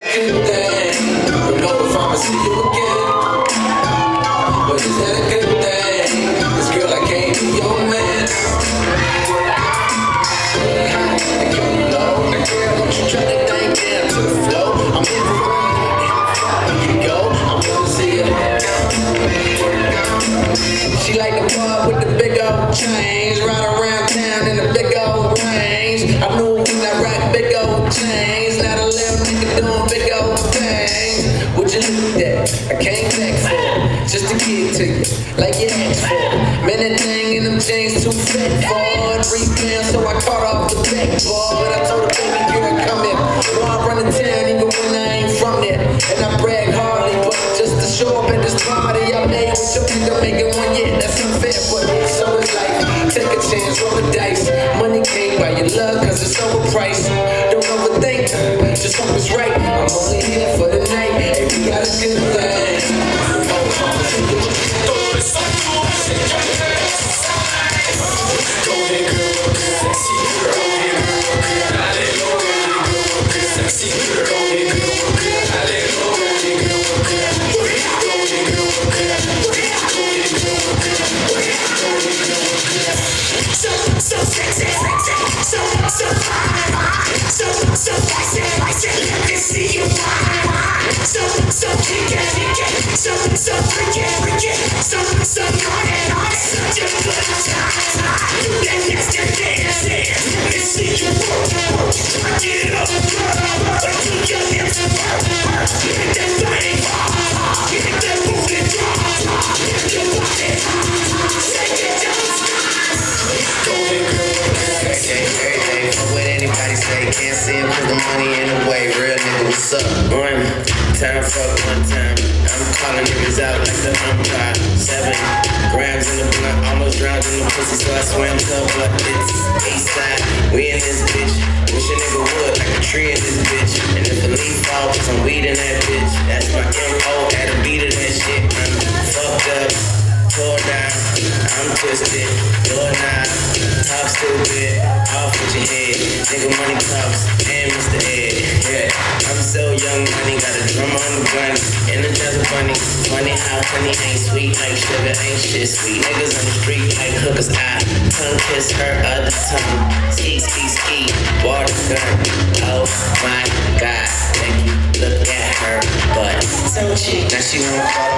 good thing? Don't know if I'ma see you again, but is that a good thing? 'Cause girl, I can't be your man. And you know, girl, don't you try to think down to the floor. I'm in the room, you go, I'm gonna see you. She like the part with the big old chains, ride around town in the big old range. I knew when I rock big old chains, not a little nigga doing big old things. Would you look at that? I came back for it, just to get to you, like you asked for it. Man, that thing in them chains too fat for it. 3 pounds, so I caught off the backboard. I told her, baby girl, come here. Know I run the town even when I ain't from there, and I brag hardly, but just to show up at this party I made with your nigga making one yet. That's unfair, but so it's like, take a chance, roll the dice. Money can't buy your love, 'cause it's overpriced. Don't overthink, just hope it's right. I'm only here for the night, and we got a good thing. Go ahead, girl, sexy girl. Go ahead, girl, I let go. Sexy girl, go ahead, girl, I let go. Go ahead, girl, go ahead, girl. So sexy, so fine, so spicy, let me see you wine. So kinky, so freaky, so naughty, such a good time. That nasty dance, let me see you work. Get it up, do your lips work. Get that body hard, get that booty drop, get your body hot, shake it down. Go ahead, girl. Everything, fuck what anybody say. Can't see him put the money in the way. Real nigga, what's up? One time, fuck one time. I'm calling niggas out like the umpire. 7 grams in the blunt, almost drowned in the pussy, so I swam to a blood. It's Eastside, we in this bitch. Wish a nigga would like a tree in this bitch. And if a leaf fall, put some weed in that bitch. That's my MO, add a beat of that shit. I'm fucked up, tore down, I'm twisted, door knob, top stupid, off with your head. Nigga money talks, and Mr. Ed. Yeah, I'm so young, money got a drum on the gun. Energizer bunny, funny how honey ain't sweet like sugar, ain't shit sweet. Niggas on the street like hookers, I tongue kiss her other tongue. Ski, ski, ski, water gun. Oh my God, thank you. Look at her butt, so cheap. Now she wanna fall